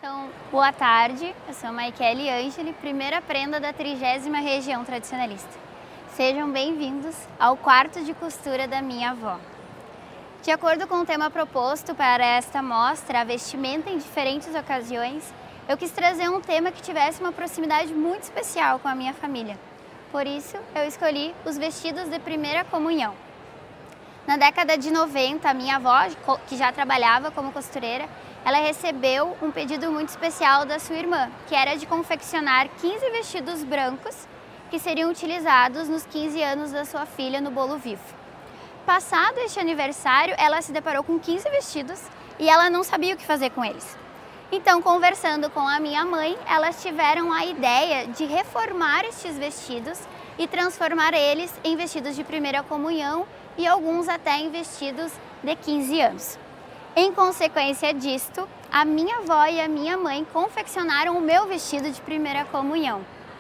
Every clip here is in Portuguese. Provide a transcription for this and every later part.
Então, boa tarde, eu sou a Maikele Angeli, primeira prenda da 30ª Região Tradicionalista. Sejam bem-vindos ao quarto de costura da minha avó. De acordo com o tema proposto para esta mostra, a vestimenta em diferentes ocasiões, eu quis trazer um tema que tivesse uma proximidade muito especial com a minha família. Por isso, eu escolhi os vestidos de primeira comunhão. Na década de 90, a minha avó, que já trabalhava como costureira, ela recebeu um pedido muito especial da sua irmã, que era de confeccionar 15 vestidos brancos que seriam utilizados nos 15 anos da sua filha no bolo vivo. Passado este aniversário, ela se deparou com 15 vestidos e ela não sabia o que fazer com eles. Então, conversando com a minha mãe, elas tiveram a ideia de reformar estes vestidos e transformar eles em vestidos de primeira comunhão e alguns até em vestidos de 15 anos. Em consequência disto, a minha avó e a minha mãe confeccionaram o meu vestido de primeira comunhão.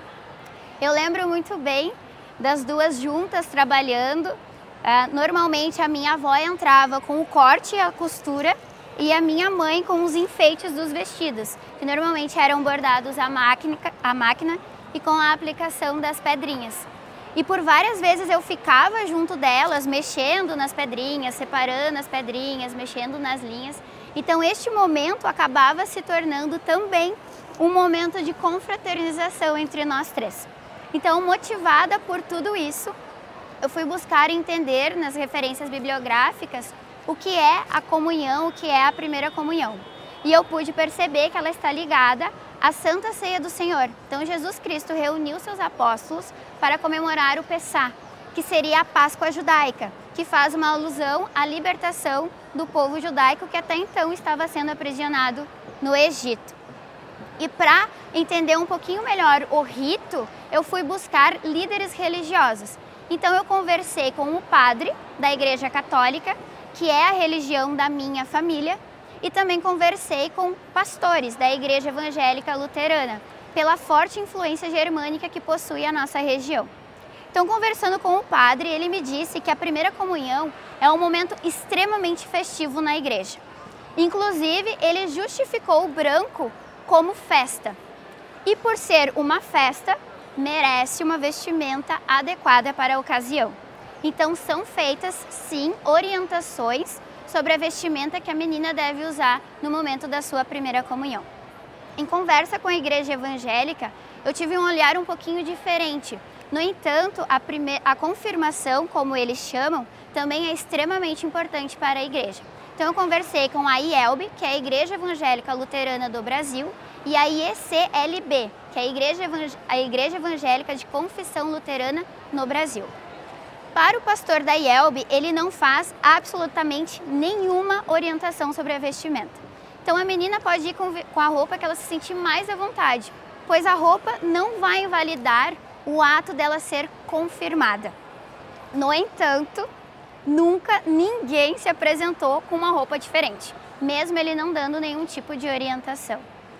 Eu lembro muito bem das duas juntas trabalhando. Normalmente a minha avó entrava com o corte e a costura e a minha mãe com os enfeites dos vestidos, que normalmente eram bordados à máquina e com a aplicação das pedrinhas. E por várias vezes eu ficava junto delas, mexendo nas pedrinhas, separando as pedrinhas, mexendo nas linhas. Então este momento acabava se tornando também um momento de confraternização entre nós três. Então, motivada por tudo isso, eu fui buscar entender nas referências bibliográficas o que é a comunhão, o que é a primeira comunhão. E eu pude perceber que ela está ligada à Santa Ceia do Senhor. Então Jesus Cristo reuniu seus apóstolos para comemorar o Pessá, que seria a Páscoa judaica, que faz uma alusão à libertação do povo judaico que até então estava sendo aprisionado no Egito. E para entender um pouquinho melhor o rito, eu fui buscar líderes religiosos. Então eu conversei com o padre da Igreja Católica, que é a religião da minha família, e também conversei com pastores da Igreja Evangélica Luterana, pela forte influência germânica que possui a nossa região. Então, conversando com o padre, ele me disse que a primeira comunhão é um momento extremamente festivo na igreja. Inclusive, ele justificou o branco como festa. E por ser uma festa, merece uma vestimenta adequada para a ocasião. Então, são feitas, sim, orientações sobre a vestimenta que a menina deve usar no momento da sua primeira comunhão. Em conversa com a igreja evangélica, eu tive um olhar um pouquinho diferente. No entanto, a confirmação, como eles chamam, também é extremamente importante para a igreja. Então eu conversei com a IELB, que é a Igreja Evangélica Luterana do Brasil, e a IECLB, que é a Igreja Evangélica de Confissão Luterana no Brasil. Para o pastor da IELB, ele não faz absolutamente nenhuma orientação sobre a vestimenta. Então a menina pode ir com a roupa que ela se sentir mais à vontade, pois a roupa não vai invalidar o ato dela ser confirmada. No entanto, nunca ninguém se apresentou com uma roupa diferente, mesmo ele não dando nenhum tipo de orientação.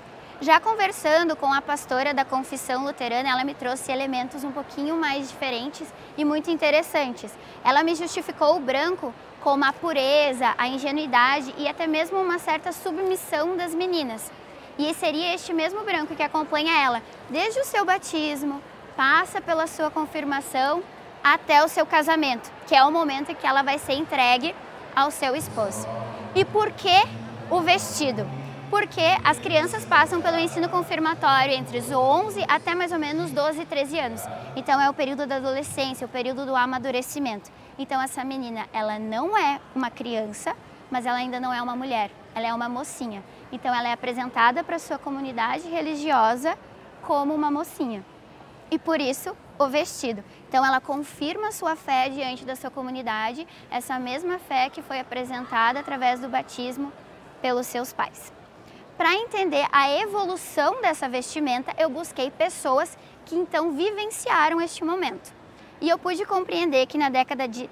Já conversando com a pastora da Confissão Luterana, ela me trouxe elementos um pouquinho mais diferentes e muito interessantes. Ela me justificou o branco como a pureza, a ingenuidade e até mesmo uma certa submissão das meninas. E seria este mesmo branco que acompanha ela desde o seu batismo, passa pela sua confirmação até o seu casamento, que é o momento em que ela vai ser entregue ao seu esposo. E por que o vestido? Porque as crianças passam pelo ensino confirmatório entre os 11 até mais ou menos 12, 13 anos. Então é o período da adolescência, o período do amadurecimento. Então essa menina, ela não é uma criança, mas ela ainda não é uma mulher, ela é uma mocinha. Então ela é apresentada para a sua comunidade religiosa como uma mocinha. E por isso o vestido. Então ela confirma sua fé diante da sua comunidade, essa mesma fé que foi apresentada através do batismo pelos seus pais. Para entender a evolução dessa vestimenta, eu busquei pessoas que então vivenciaram este momento. E eu pude compreender que na década de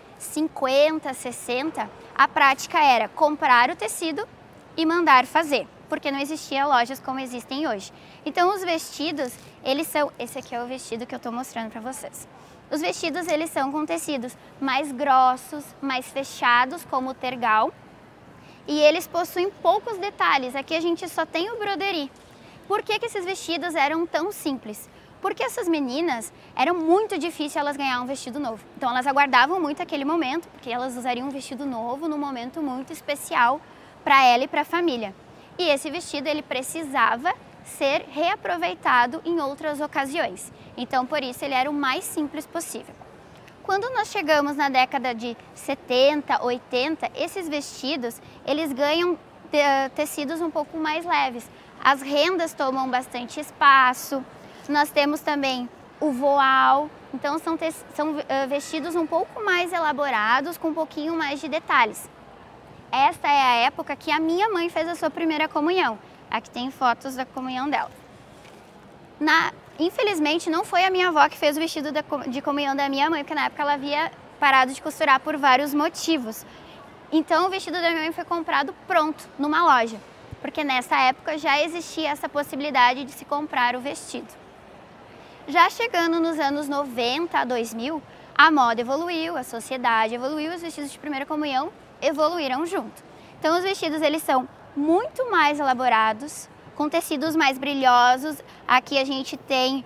50, 60, a prática era comprar o tecido e mandar fazer, porque não existia lojas como existem hoje. Então os vestidos, eles são... Esse aqui é o vestido que eu estou mostrando para vocês. Os vestidos, eles são com tecidos mais grossos, mais fechados, como o tergal, e eles possuem poucos detalhes. Aqui a gente só tem o broderie. Por que esses vestidos eram tão simples? Porque essas meninas, era muito difícil elas ganhar um vestido novo. Então elas aguardavam muito aquele momento, porque elas usariam um vestido novo num momento muito especial para ela e para a família. E esse vestido ele precisava ser reaproveitado em outras ocasiões. Então por isso ele era o mais simples possível. Quando nós chegamos na década de 70, 80, esses vestidos, eles ganham tecidos um pouco mais leves. As rendas tomam bastante espaço. Nós temos também o voal. Então são vestidos um pouco mais elaborados, com um pouquinho mais de detalhes. Esta é a época que a minha mãe fez a sua primeira comunhão. Aqui tem fotos da comunhão dela. Infelizmente, não foi a minha avó que fez o vestido de comunhão da minha mãe, porque na época ela havia parado de costurar por vários motivos. Então, o vestido da minha mãe foi comprado pronto, numa loja, porque nessa época já existia essa possibilidade de se comprar o vestido. Já chegando nos anos 90 a 2000, a moda evoluiu, a sociedade evoluiu, os vestidos de primeira comunhão evoluíram junto. Então, os vestidos eles são muito mais elaborados, com tecidos mais brilhosos. Aqui a gente tem...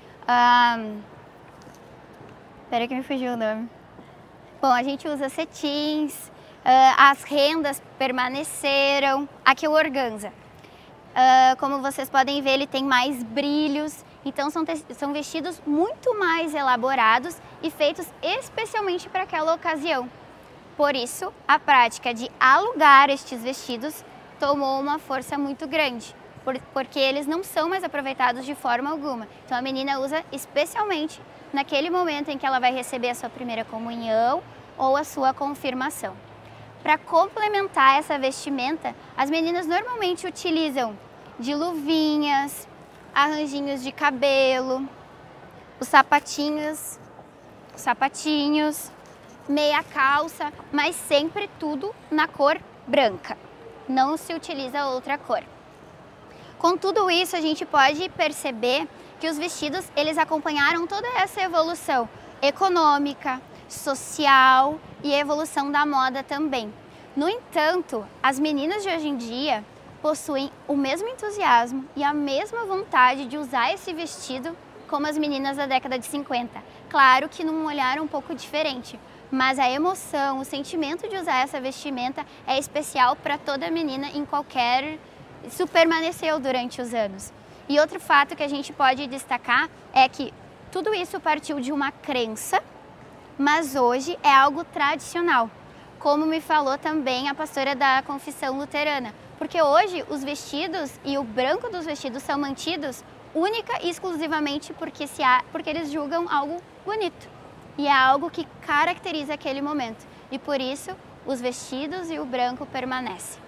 Espera que me fugiu o nome. Bom, a gente usa cetins, as rendas permaneceram. Aqui o organza. Como vocês podem ver, ele tem mais brilhos. Então são vestidos muito mais elaborados e feitos especialmente para aquela ocasião. Por isso, a prática de alugar estes vestidos tomou uma força muito grande, porque eles não são mais aproveitados de forma alguma. Então a menina usa especialmente naquele momento em que ela vai receber a sua primeira comunhão ou a sua confirmação. Para complementar essa vestimenta, as meninas normalmente utilizam de luvinhas, arranjinhos de cabelo, os sapatinhos, meia calça, mas sempre tudo na cor branca. Não se utiliza outra cor. Com tudo isso, a gente pode perceber que os vestidos eles acompanharam toda essa evolução econômica, social e a evolução da moda também. No entanto, as meninas de hoje em dia possuem o mesmo entusiasmo e a mesma vontade de usar esse vestido como as meninas da década de 50. Claro que num olhar um pouco diferente, mas a emoção, o sentimento de usar essa vestimenta é especial para toda menina em qualquer... Isso permaneceu durante os anos. E outro fato que a gente pode destacar é que tudo isso partiu de uma crença, mas hoje é algo tradicional, como me falou também a pastora da Confissão Luterana, porque hoje os vestidos e o branco dos vestidos são mantidos única e exclusivamente porque eles julgam algo bonito e é algo que caracteriza aquele momento. E por isso os vestidos e o branco permanecem.